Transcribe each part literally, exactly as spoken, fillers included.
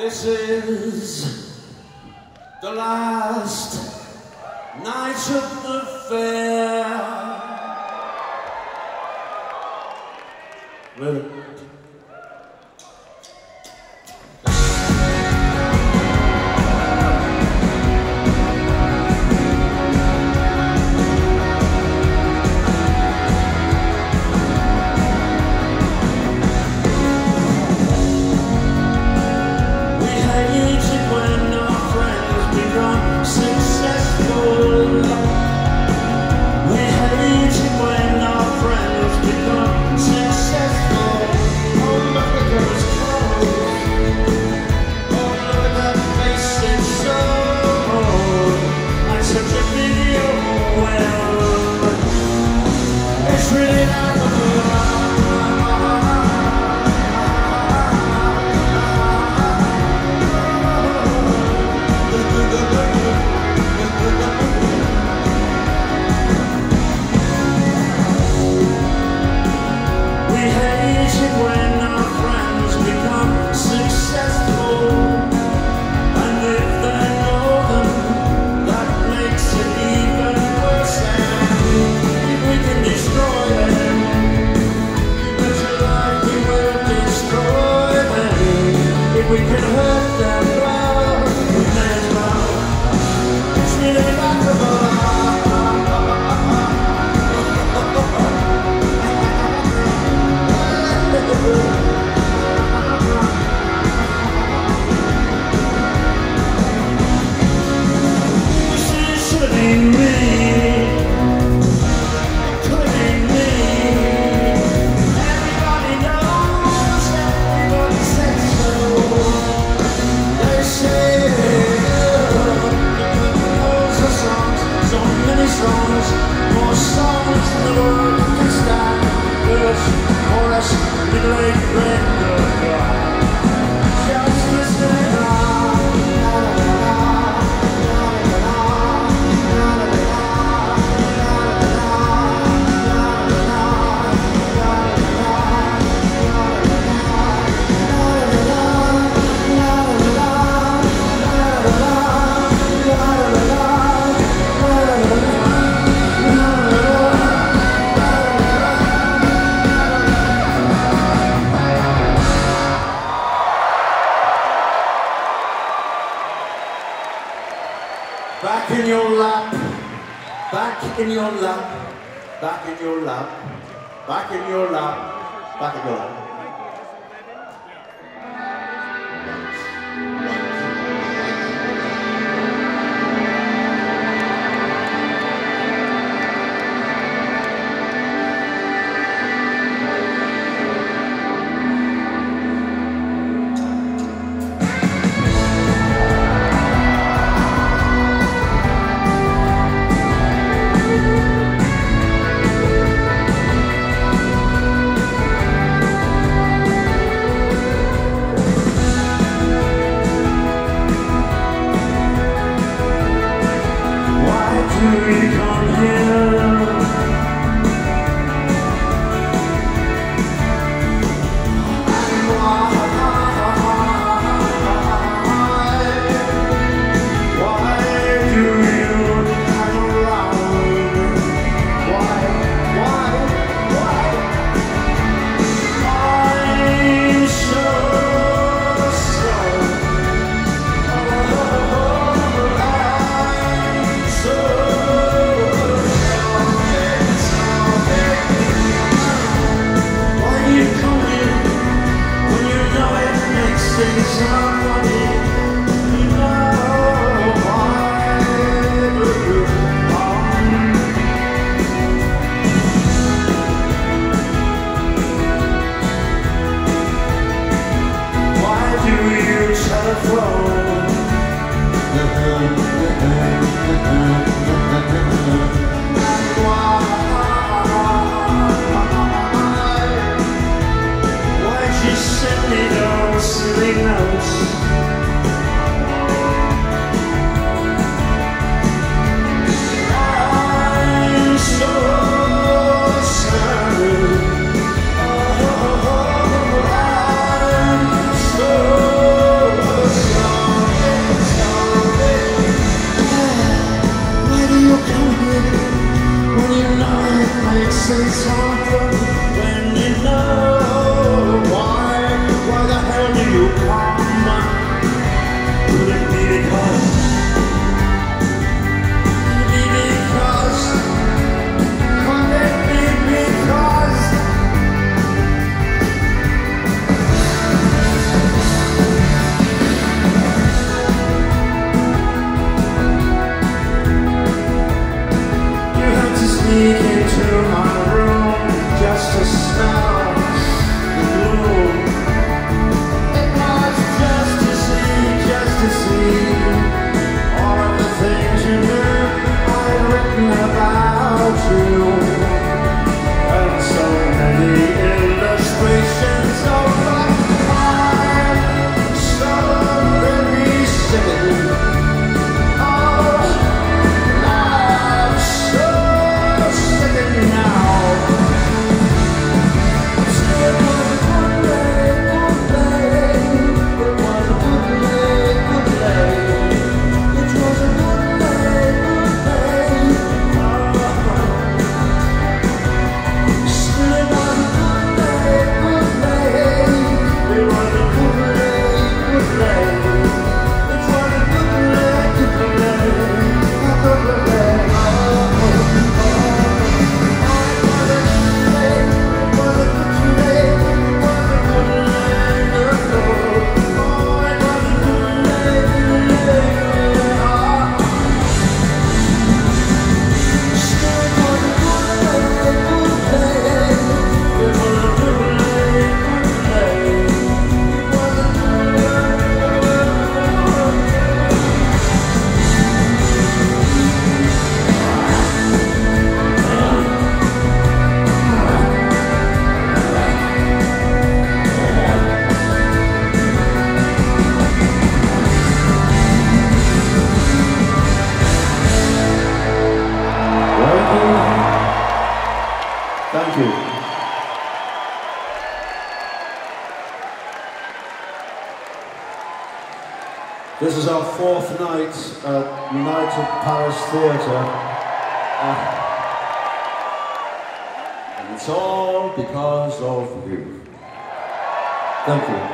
This is the last night of the fair. Well, we can hurt them well, we may as well. It's really laughable. This should have been me. Could have been me. Everybody knows, everybody says so. They say loads of songs, so many songs, more songs than the world can stand. Verse, chorus, middle eight, red, just listening on. Back in your lap, back in your lap, back in your lap, back in your lap, back in your lap. Thank you. This is our fourth night at United Palace Theatre. Uh, and it's all because of you. Thank you.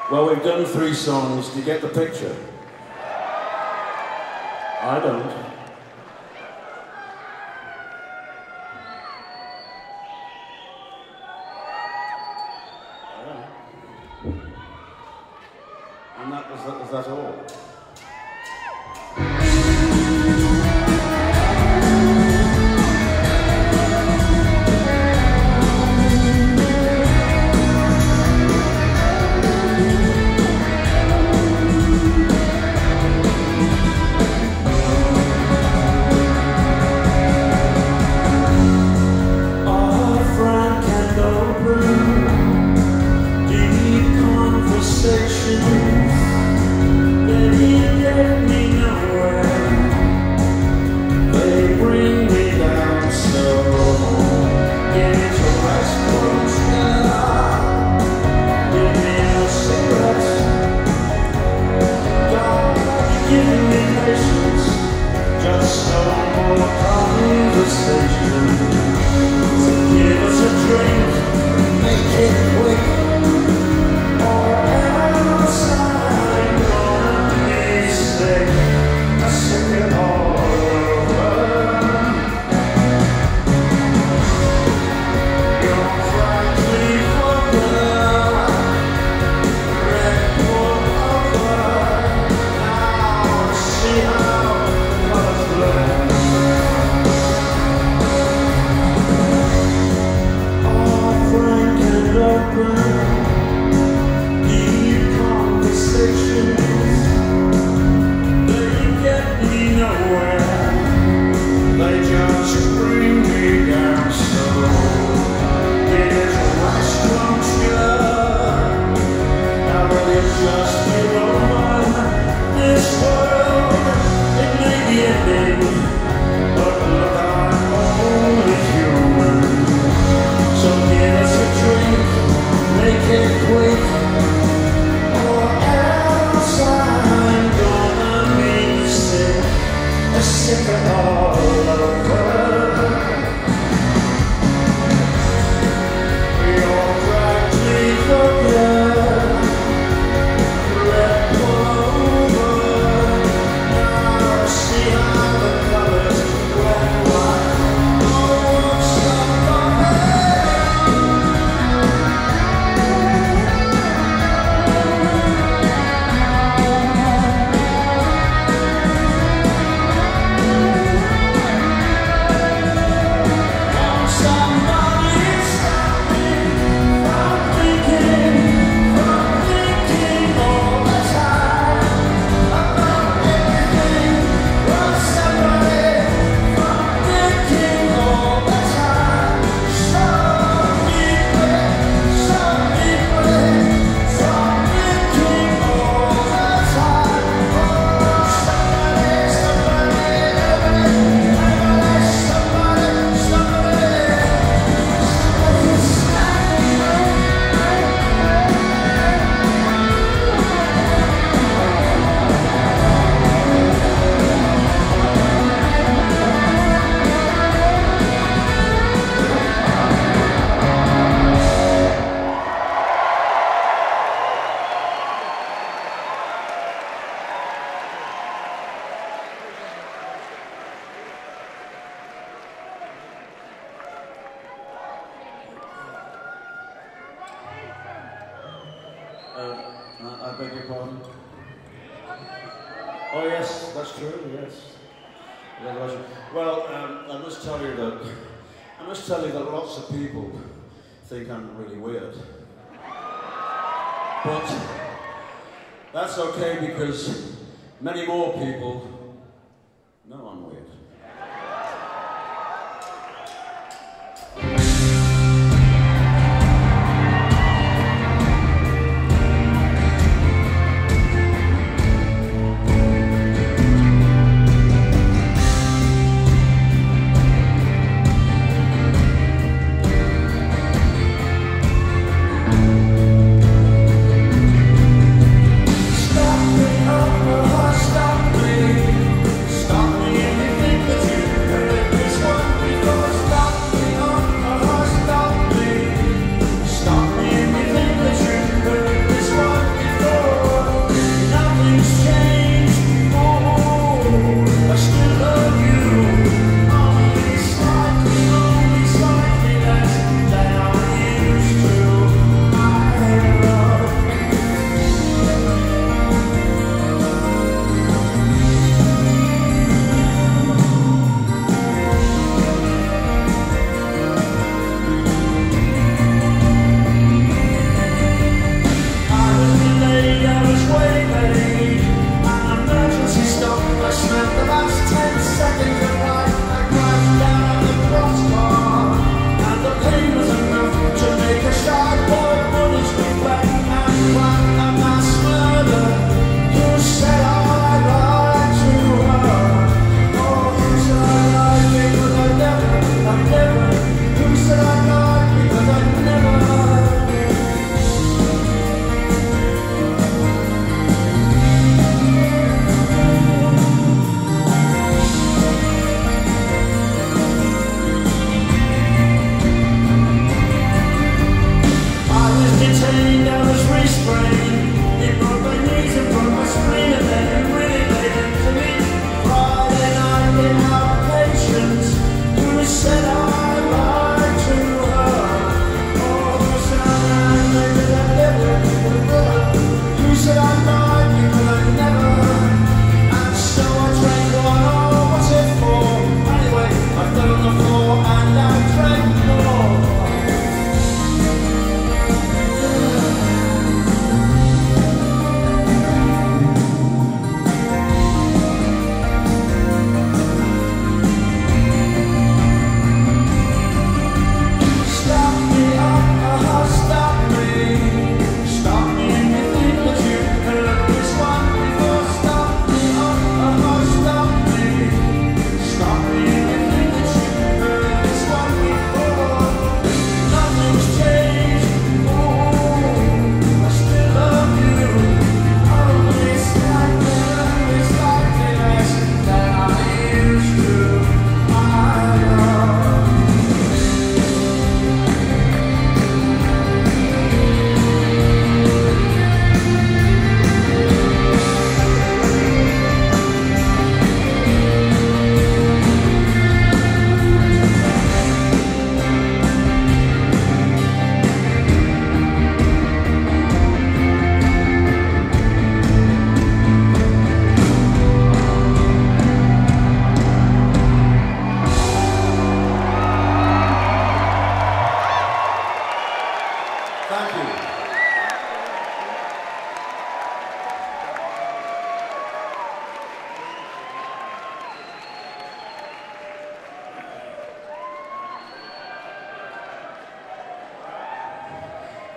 Well, we've done three songs. Do you get the picture? I don't. And that was that, was that all? I beg your pardon? Oh yes, that's true, yes. Well, um, I must tell you that, I must tell you that lots of people think I'm really weird. But that's okay because many more people know I'm weird. Stop me, oh, stop me.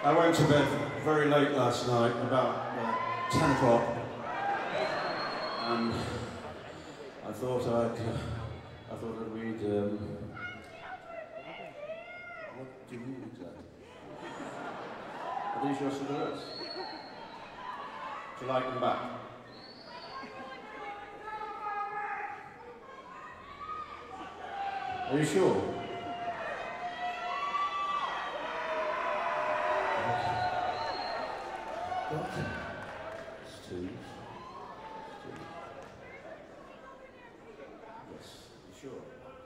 I went to bed very late last night, about uh, ten o'clock, and I thought I'd, uh, I thought I'd read, um, what do you mean exactly? Are these your cigarettes? Do you like them back? Are you sure? What? It's two. It's two. Yes, you sure?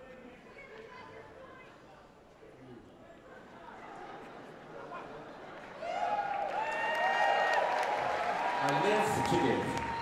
I live to give.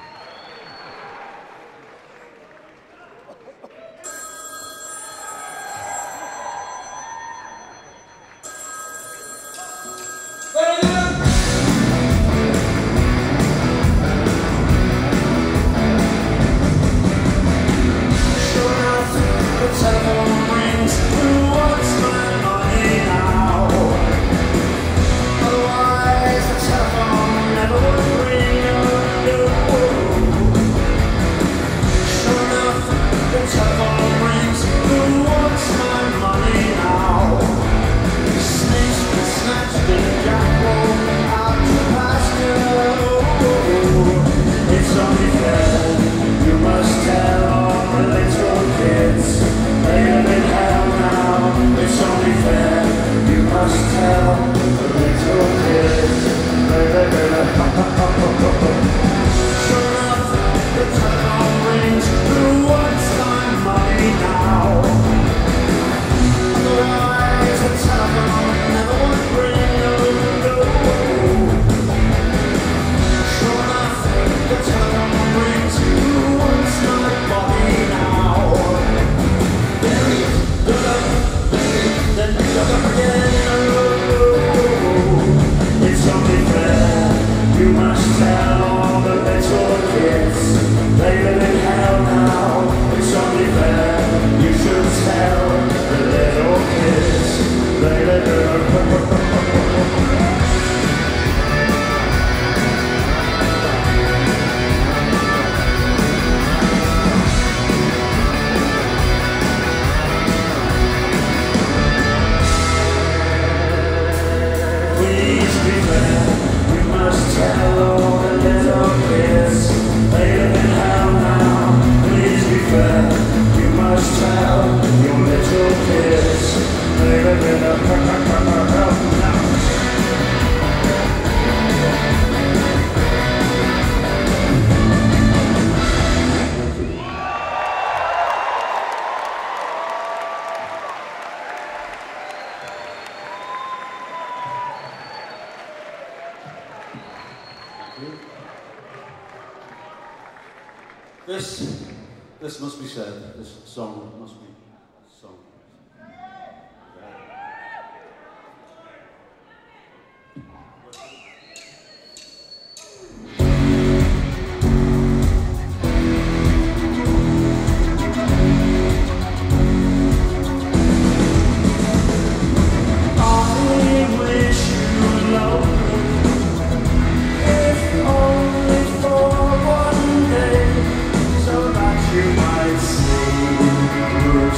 This, this must be said, this song must be sung. You might see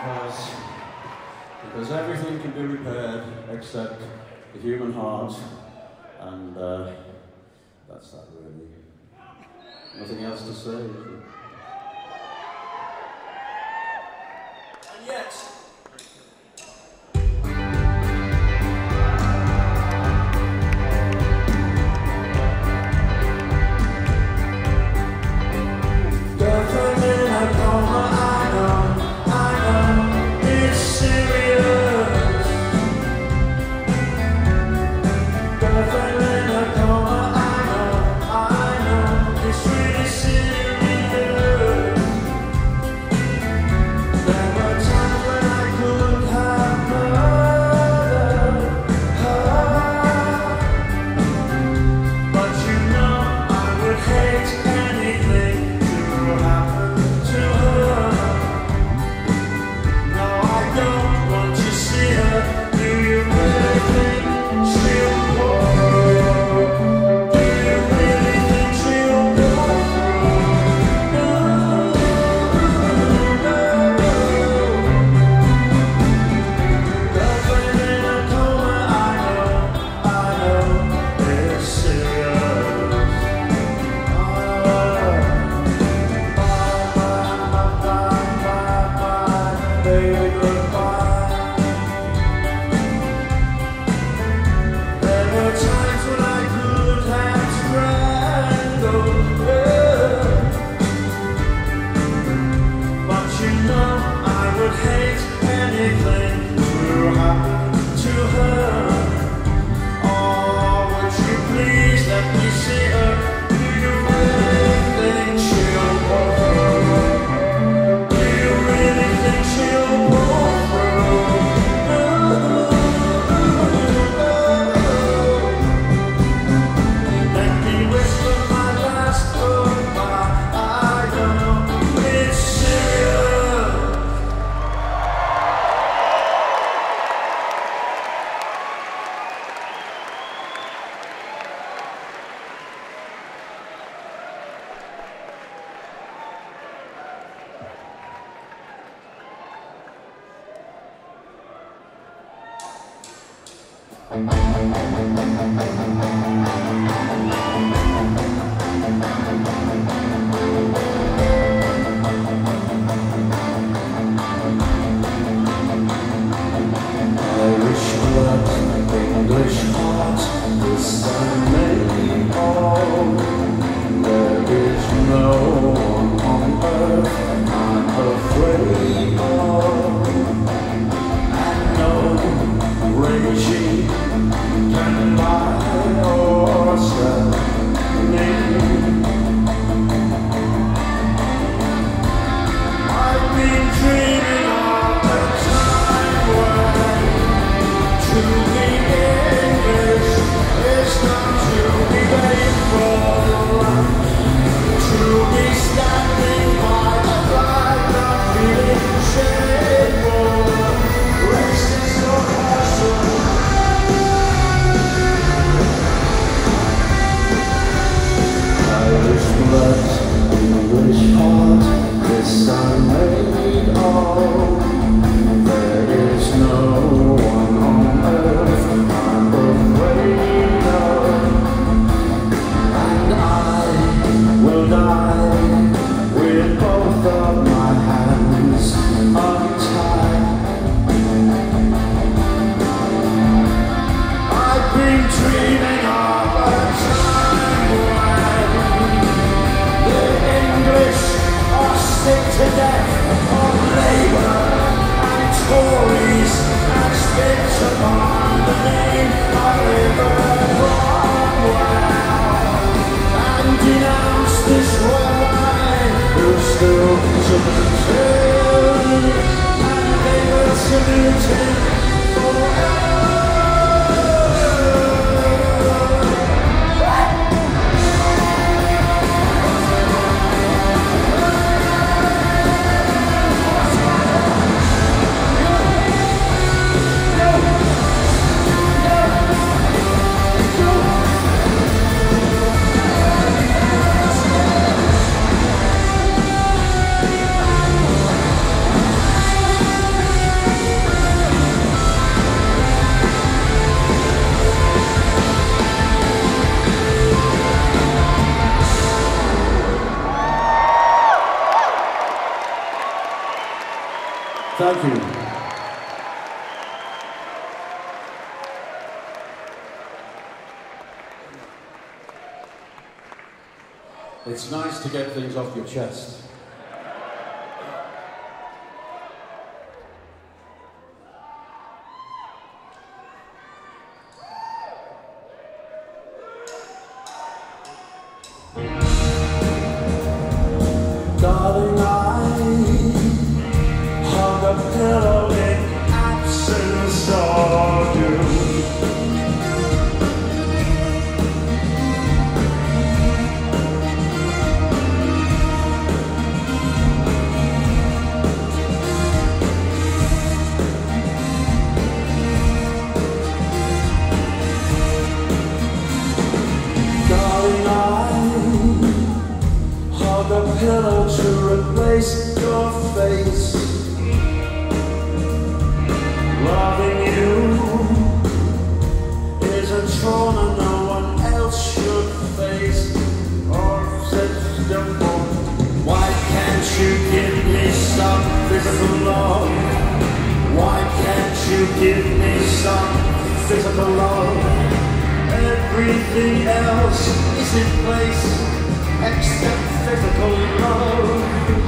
because, because everything can be repaired except the human heart, and uh, that's that really. Nothing else to say, is there? And yet, raging, and by Thank you. It's nice to get things off your chest. Darling, I hung a pillow in absence of you. Darling, I hung a pillow to replace your face. Loving you is a trauma no one else should face. Or said simple, why can't you give me some physical love? Why can't you give me some physical love? Everything else is in place except physical love.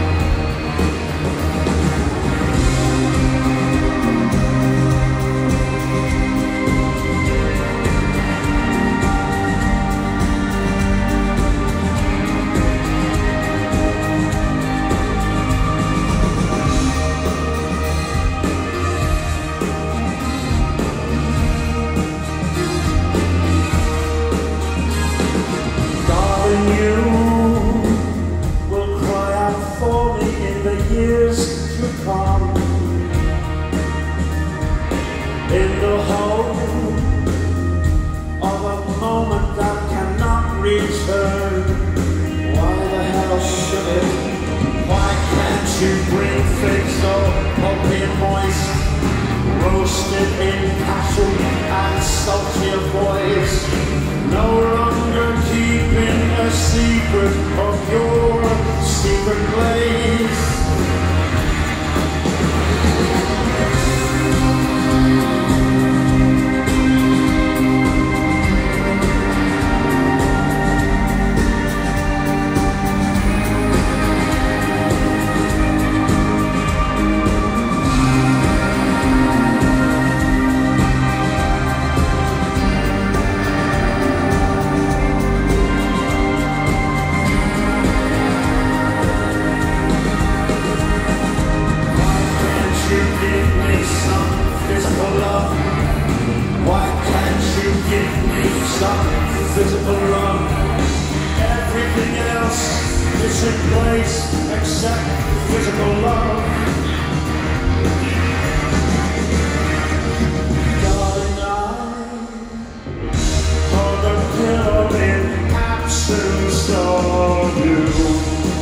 In the hope of a moment that cannot return. Why the hell should it? Why can't you bring things so pulpy and moist, roasted in passion and salty of voice, no longer keeping a secret of your secret place? Physical love. Everything else is in place except physical love. Darling, I hold a pillow in absence of you.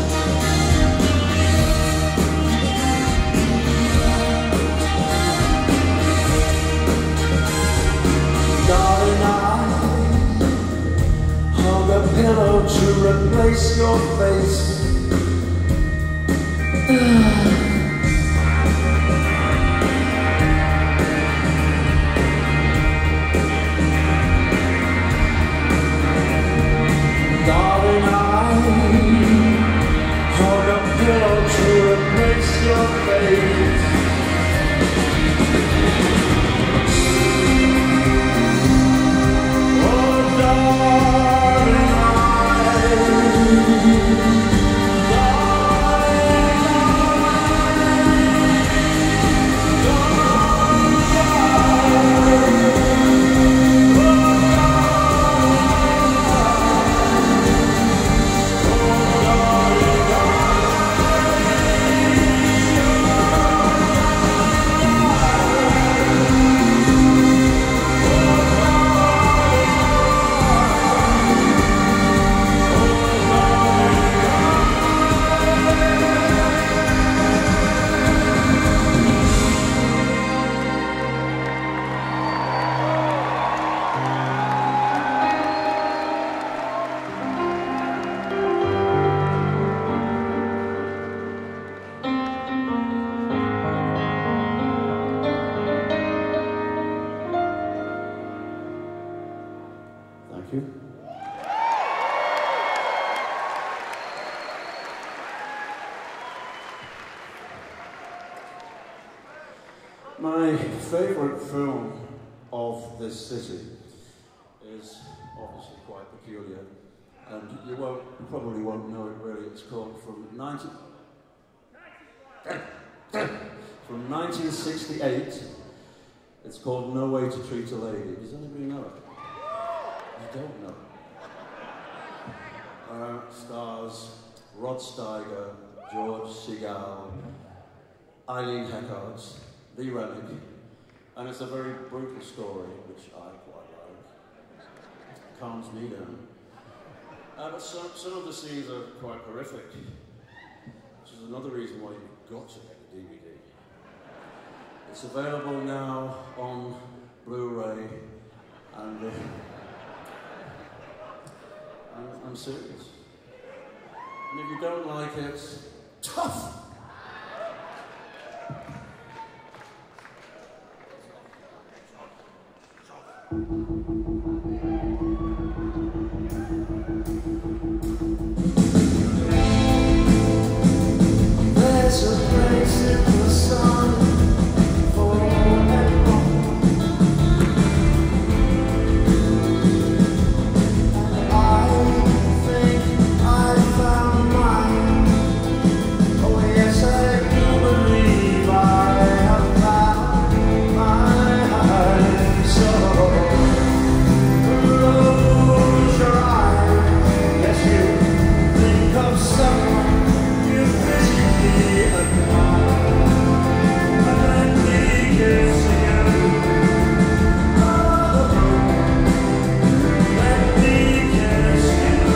Pillow to replace your face. Darling, I hold a pillow to replace your face. Oh, darling, I Thank you. My favourite film of this city is obviously quite peculiar, and you won't, you probably won't know it really. It's called from nineteen from nineteen sixty-eight. It's called No Way to Treat a Lady. Does anybody know it? You don't know it. Uh, stars Rod Steiger, George Segal, Eileen Heckart, Lee Remick, and it's a very brutal story, which I quite like. Calms me down. Uh, but some, some of the scenes are quite horrific, which is another reason why you've got to get a D V D. It's available now on Blu-ray, and uh, I'm, I'm serious. And if you don't like it, tough! There's a place in the sun for everyone. I think I found mine. Oh yes, I do believe I have found mine. So close your eyes. Yes, you think of someone you physically admire, and let me kiss you. Oh, let me kiss you.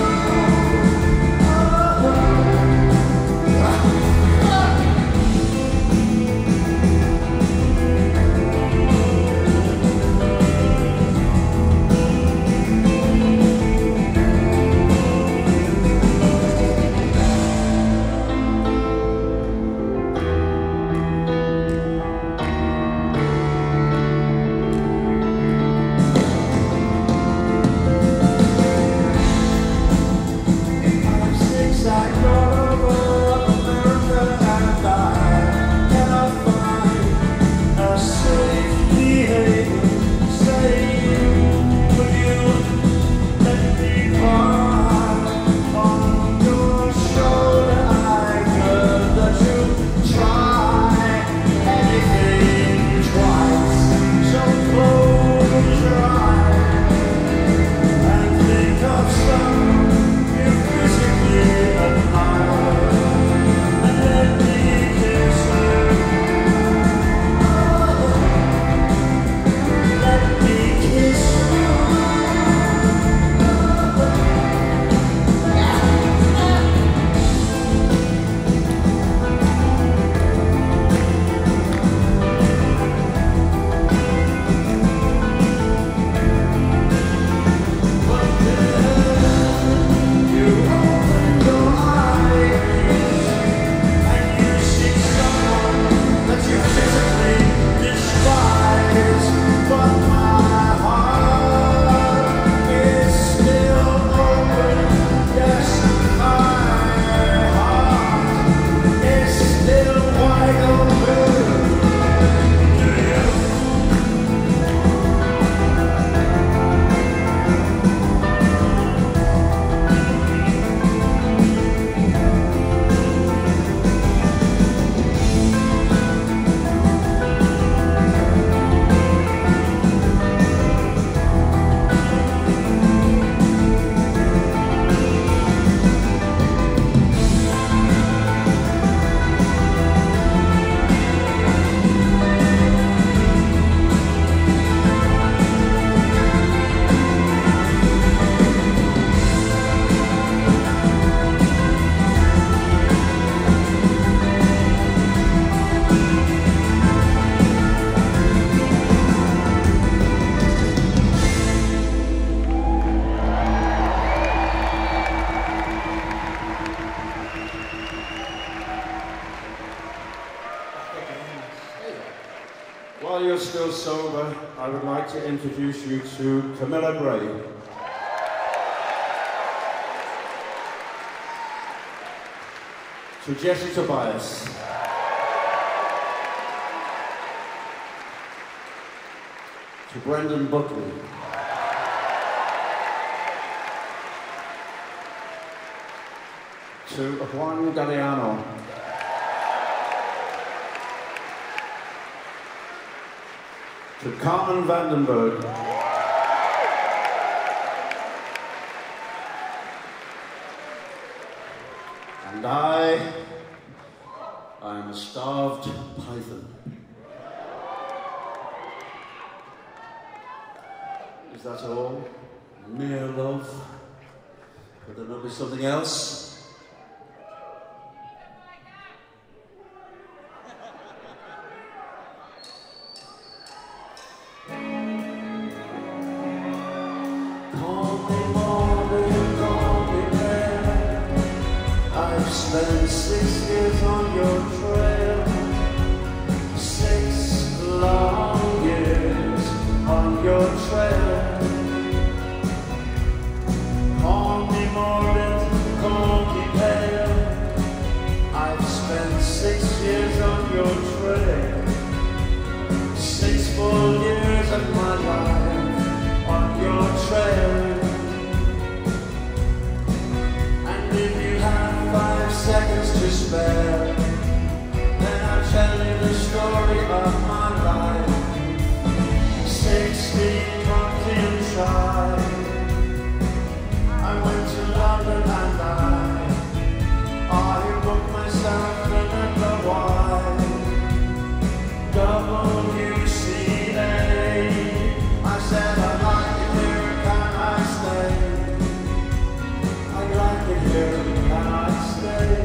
I'm zigzag all over America, and I cannot find a safety haven. Say, will you let me cry on your shoulder? I heard that you try anything twice. So close your eyes and think of someone you physically admire, and let me kiss you. Oh, let me kiss you. But then you open your eyes and you see someone that you physically despise. But my heart is still open. Yes, my heart is still wide open to you. While you're still sober, I would like to introduce you to Camilla Gray. To Jesse Tobias. To Brendan Buckley. To Juan Galliano. To Carmen Vandenberg. And I, I am a starved python. Is that all? Mere love? Could there not be something else? Spent six years on your trail, six long years on your trail. Call me morbid, call me pale. I've spent six years on your trail, six full years of my life on your trail. Seconds to spare, then I'll tell you the story of my life. Sixteen pumpkin shy, I went to London and I, I booked myself another wine. W C A, I said I like it here, can I stay? I like it here, can I stay?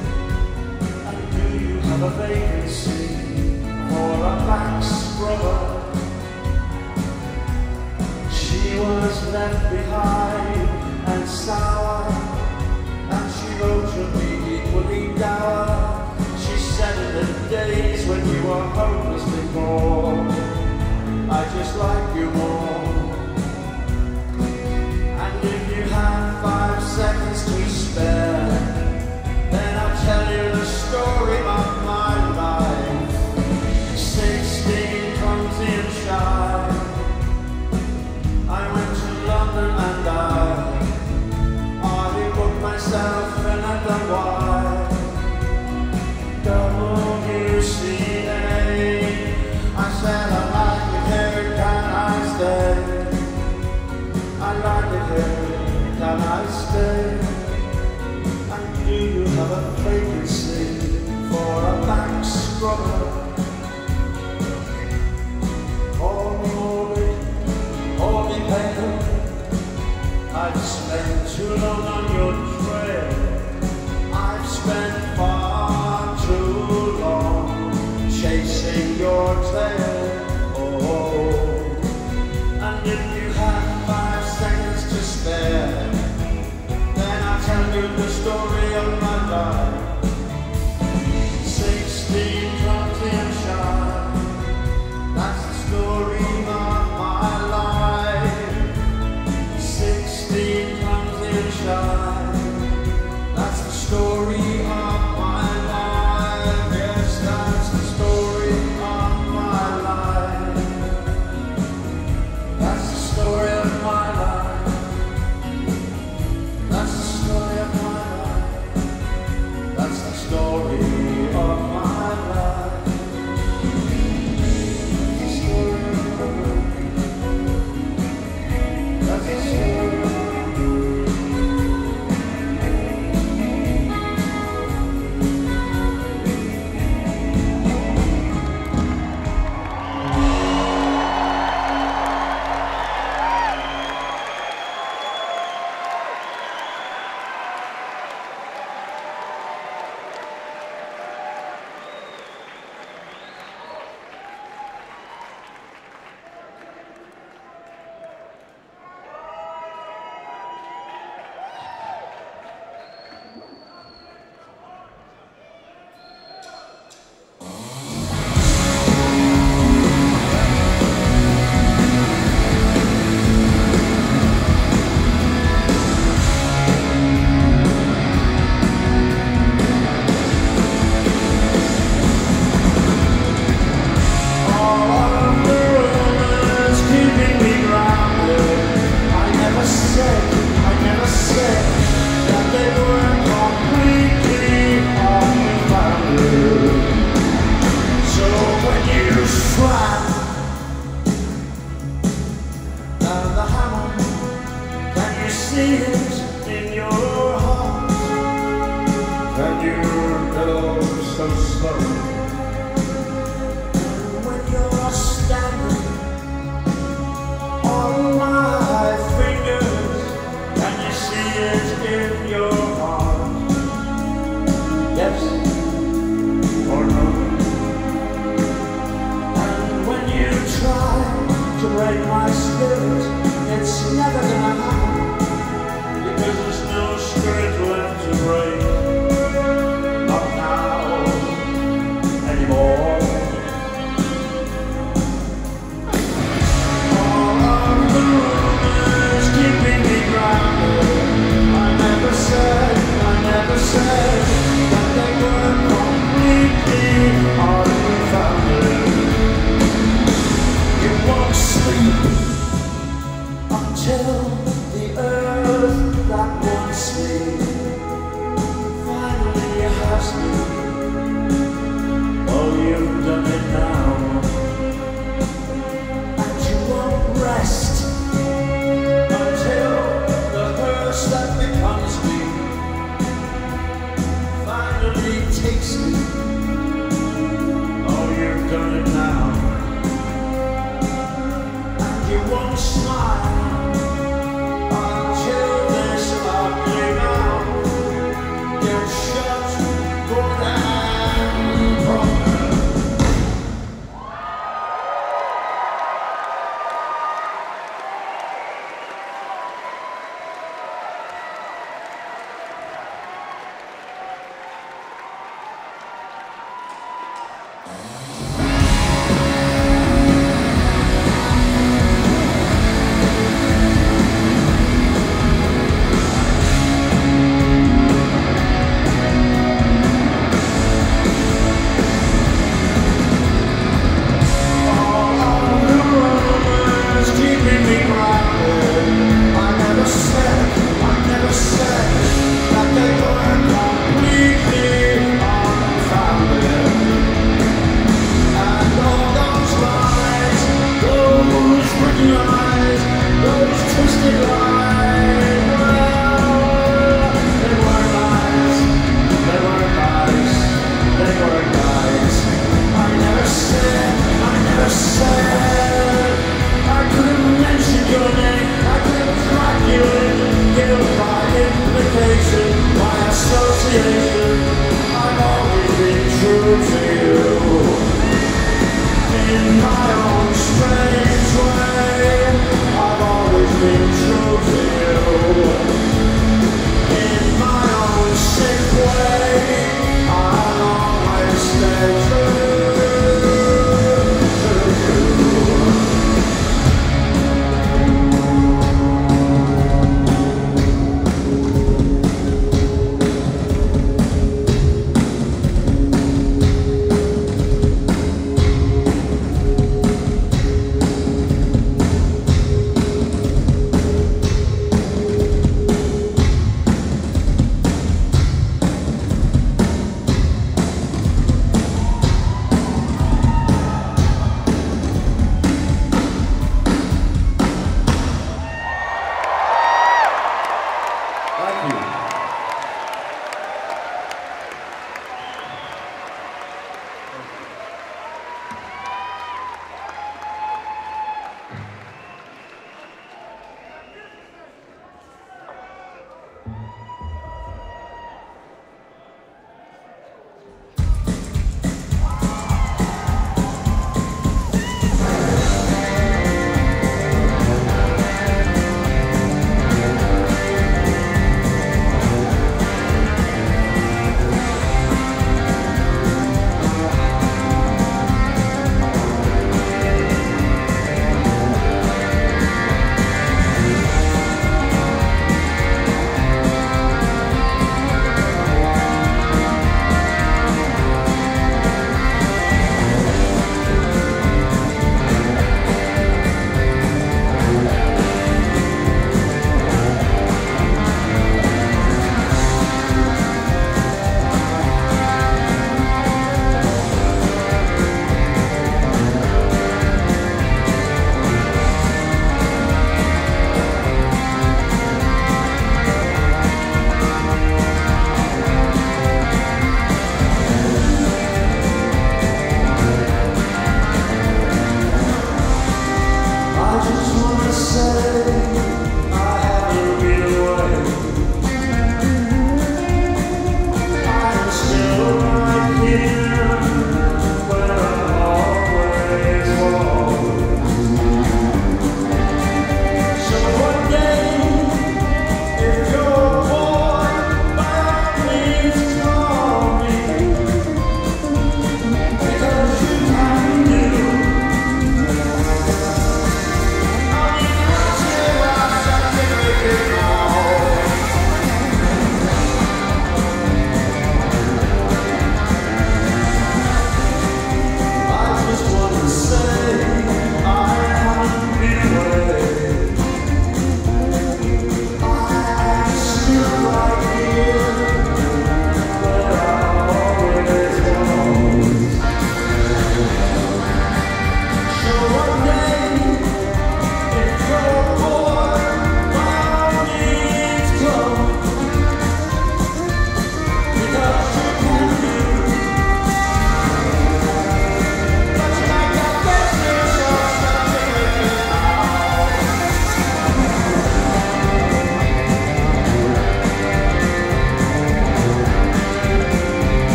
A vacancy for a back scrubber. She was left behind and sour, and she wrote to me equally dour. She said in the days when you were hopelessly bored, I just like you more. And if you have five seconds to spare, then I'll tell you the story of my life. Sixteen clumsy and shy, I went to London and I, I booked myself another wife. W C A, I said I like it here, can I stay? I like it here, can I stay? Do you have a vacancy for a back scrubber? Or me morbid, or me pale. I've spent too long on your trail. I've spent far too long chasing your tail. Oh, and if you have five seconds to spare, then I'll tell you the story of my life. Sixteen clumsy and shy, that's the story of my life. Sixteen clumsy and shy, that's the story of my life. Yes, that's the story of my life. That's the story of my life. That's the story of my life. That's the story of my life. That's the story. see it in your heart, and you know so slow. And when you're standing on my fingers, and you see it in your heart, yes or no. And when you try to break my spirit, it's never gonna happen, because there's no spirit left to break. Not now, anymore. All of the rumors keeping me grounded. I never said, I never said that they were completely unfounded. You won't sleep until the earth that wants me finally has me. Oh, you've done it now, and you won't rest until the hearse that becomes me finally takes me. Oh, you've done it now, and you won't smile until this ugly mouth gets shut, good and proper.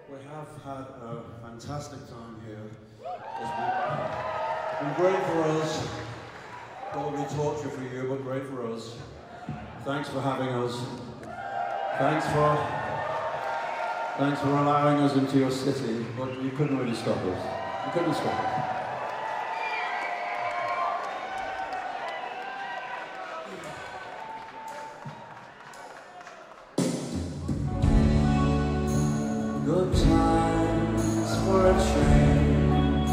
We have had a fantastic time here. It's been, been great for us. Probably torture for you, but great for us. Thanks for having us. Thanks for, thanks for allowing us into your city, but you couldn't really stop us. You couldn't stop us. Good times for a change.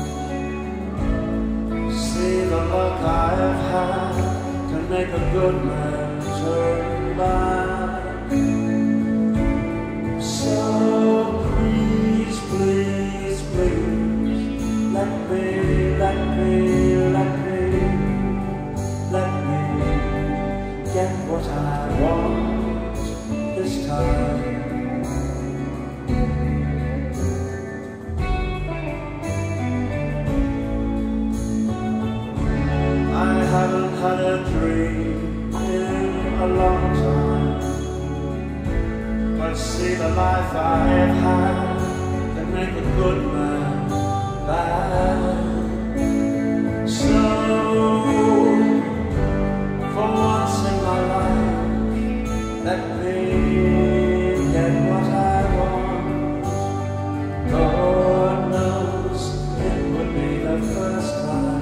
See the luck I have had can make a good man turn back. So please, please, please, let me, let me, let me, let me get what I want this time. I haven't had a dream in a long time, but see the life I have had can make a good man bad. So, for once in my life, let me get what I want. God knows it would be the first time.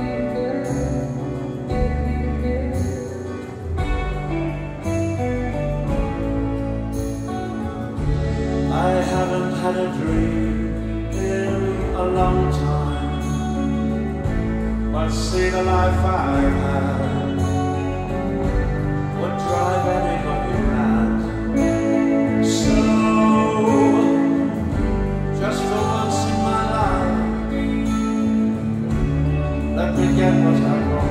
I haven't had a dream in a long time, but see the life I've had would drive anybody mad. So, just for once in my life, let me get what I want.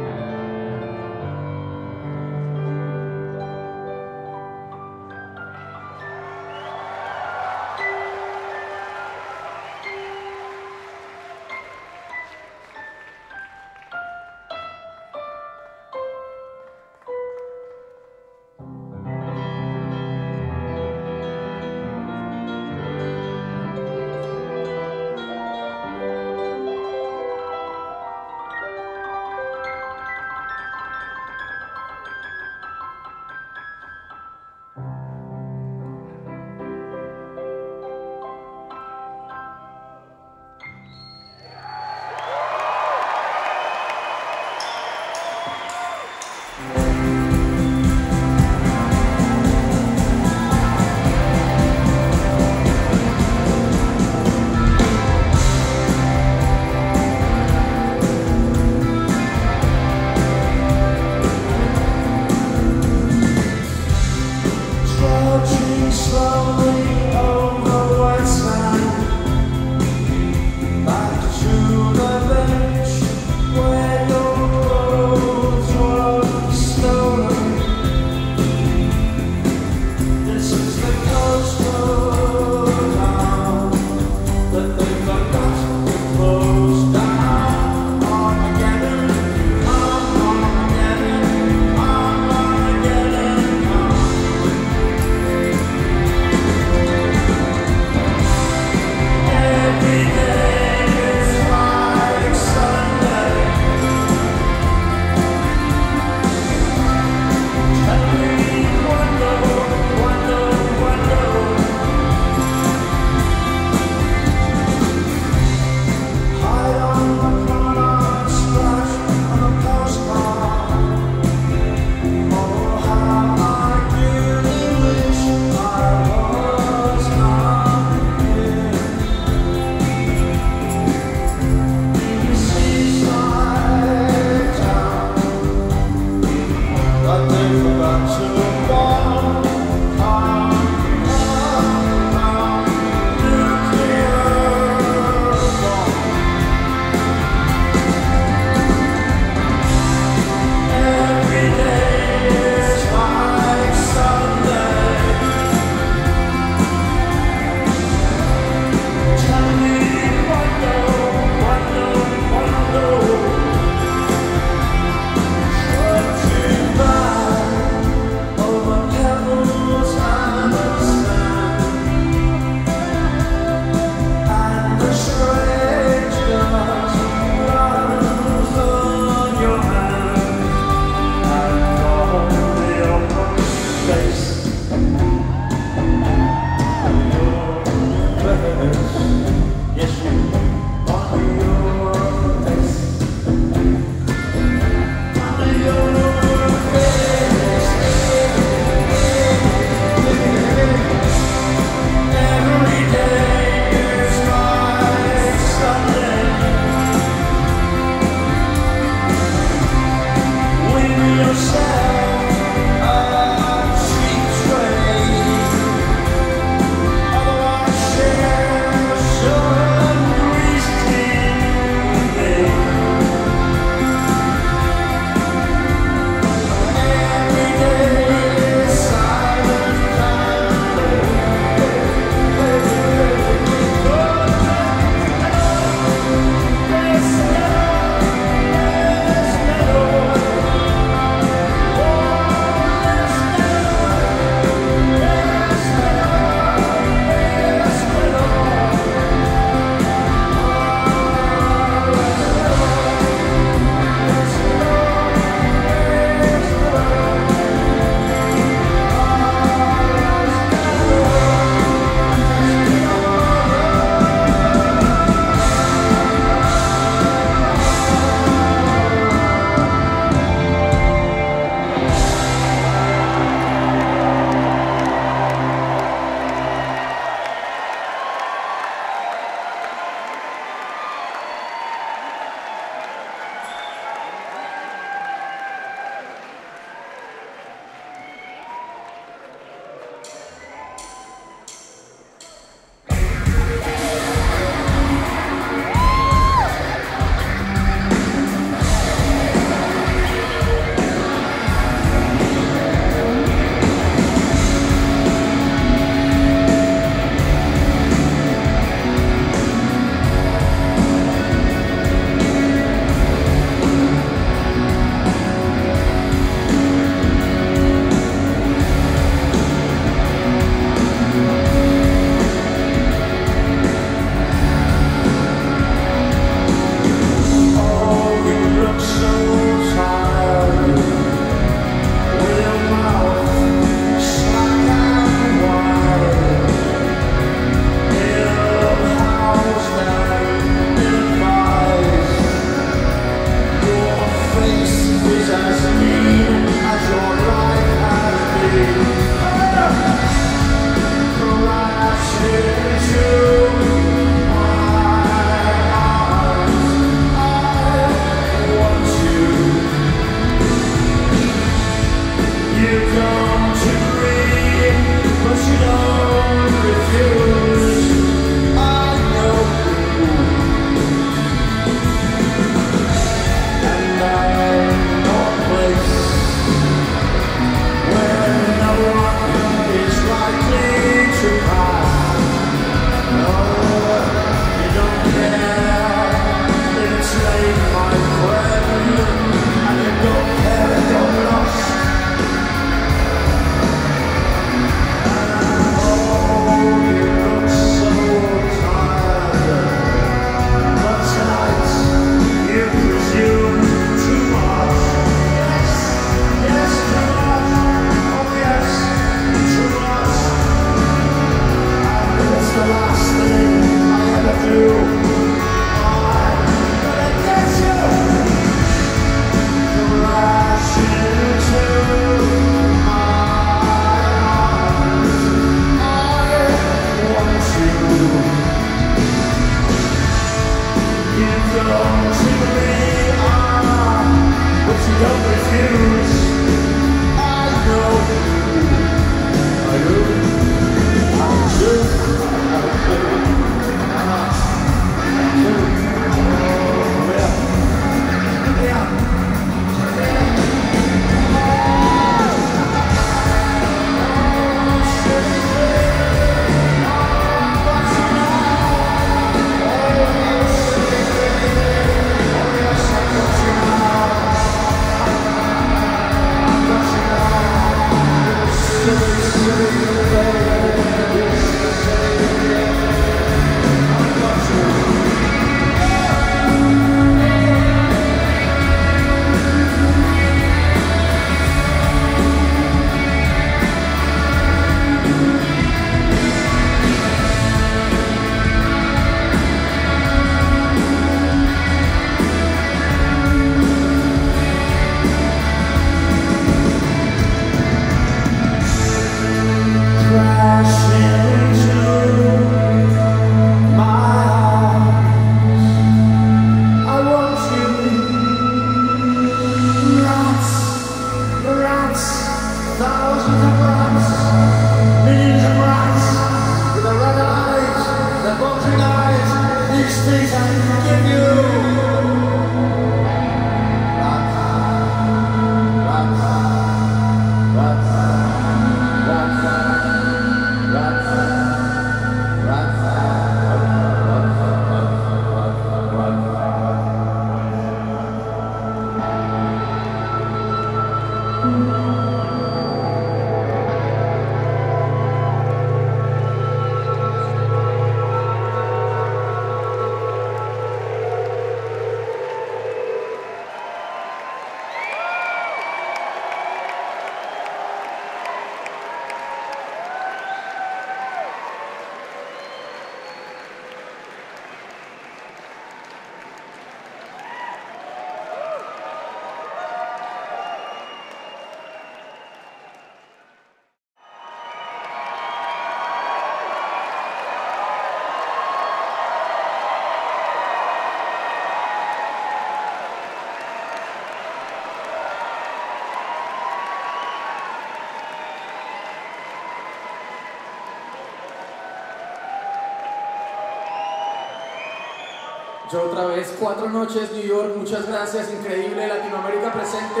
Yo otra vez, cuatro noches, New York, muchas gracias, increíble, Latinoamérica presente.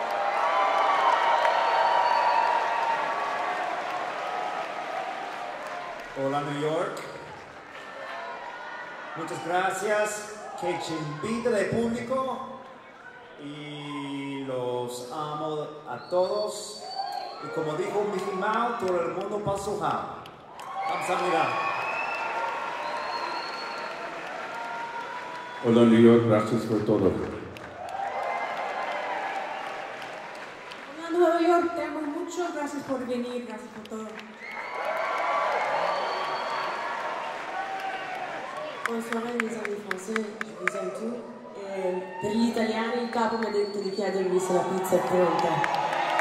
Hola New York, muchas gracias, que invite de público y los amo a todos y como dijo Mickey Mouse, todo el mundo para su house. 감사합니다. Hola New York, gracias por todo. Hola Nueva York, te amo mucho, gracias por venir, gracias por todo. Bonsoir mes amis français, je vous aime tous. E per gli italiani il capo mi ha detto di chiedervi se la pizza è pronta.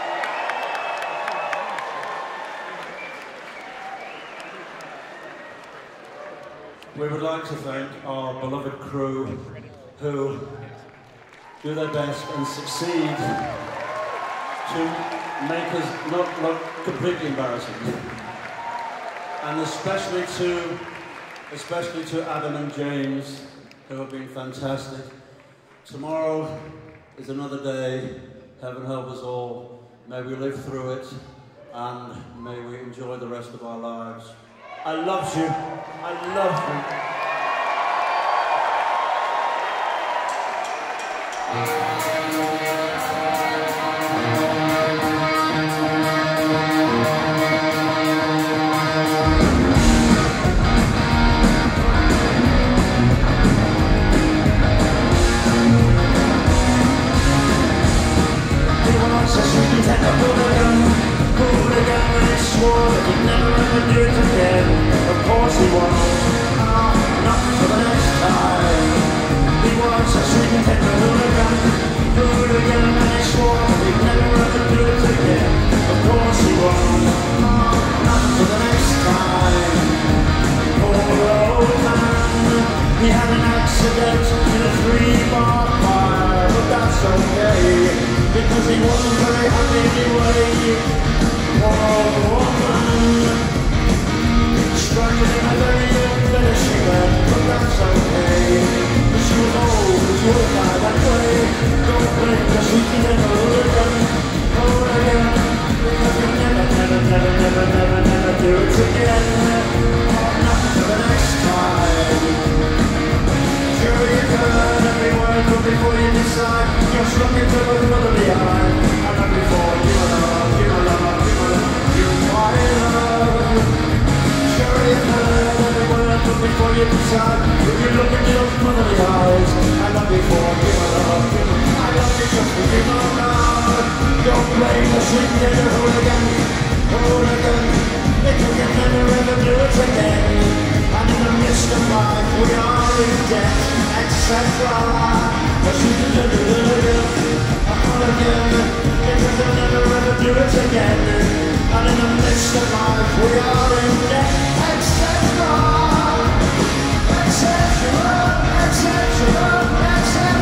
We would like to thank our beloved crew who do their best and succeed to make us not look completely embarrassing. And especially to, especially to Adam and James, who have been fantastic. Tomorrow is another day. Heaven help us all. May we live through it and may we enjoy the rest of our lives. I love you. I love you. Not for the next time. He was a sweet and tender hooligan. sweet little hooligan, hooligan, because you never ever do it again. And in the midst of life we are in debt, et cetera. A sweet little hooligan, a hooligan, because you never ever do it again. And in the midst of life we are in debt, et cetera. Et cetera, et cetera, et cetera.